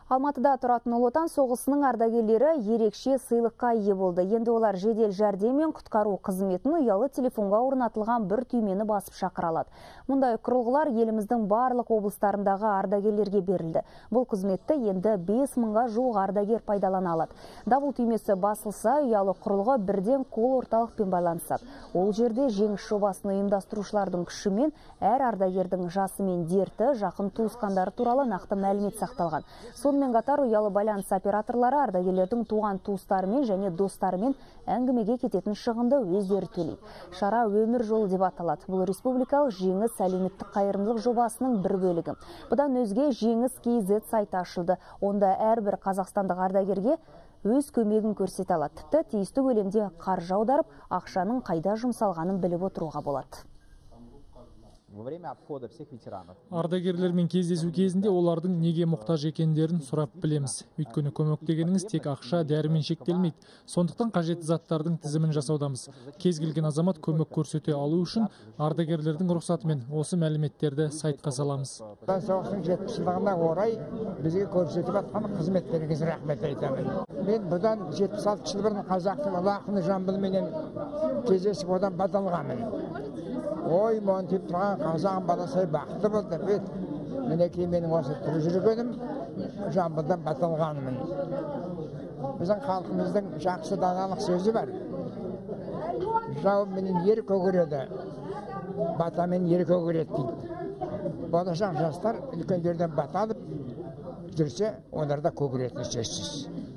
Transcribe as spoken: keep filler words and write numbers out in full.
Алматыда тұратын Ұлы Отан соғысының ардагерлері ерекше сыйлыққа ие болды. Енді олар жедел жәрдем мен құтқару қызметін ұялы телефонға орнатылған бір түймені басып шақыра алады. Мұндай құрылғылар еліміздің барлық облыстарындағы ардагерлерге берілді. Бұл қызметті енді бес мыңға жуық ардагер пайдалана алады. Дабыл түймесі басылса, ұялы құрылғы бірден кол орталықпен байланысады. Ол жерде жеңіс жобасын ұйымдастырушылардың күшімен әр ардагердің жасы мен дерті, жақын туысқандары туралы нақты мәлімет сақталған. Сонымен қатар ұялы байланыс операторлары ардагерлердің туған туыстарымен және достарымен әңгімеге кететін шығынды өздері төлейді. Шара өмір жолы деп аталады. Бұл республикалық жеңіс әлеуметтік қайырымдылық жобасының бір бөлігі. Бұдан өзге жеңіс кз сайты ашылды. Онда әрбір қазақстандық ардагерге өз көмегін көрсете алады. Тіпті тиісті көлемде қаржы аударып, ақшаның қайда жұмсалғанын біліп отыруға болады. Ардагерлермен кездесу кезінде олардың неге мұқтаж екендерін сұрап білеміз. Өйткені көмек дегеніңіз тек ақша, дәрімен шектелмейді. Сондықтан қажетті заттардың тізімін жасаудамыз. Кез келген азамат көмек көрсете алу үшін ардагерлердің рұқсатымен осы мәліметтерді сайтқа саламыз. Соғыстың жетпіс жылдығына орай бізге көрсетіп жатқан қызметтеріңізге рахмет айтамын. Мен бұдан жетпіс алты жыл бұрын қазақтың ұлы ақыны Жамбылменен кездесіп одан бат алғанмын. Ой, монтип тұрған қазағым баласай бақыты болды. Бет, мінекей менің осы түрі жүргенім Жамбылдан бат алғанмын. Біздің халқымыздың жақсы даналық сөзі бар. Жауменен ер көгереді, батамен ер көгереді дейді. Болашақ жастар үлкендерден бат алып жүрсе, оларда көгеретіні сөзсіз.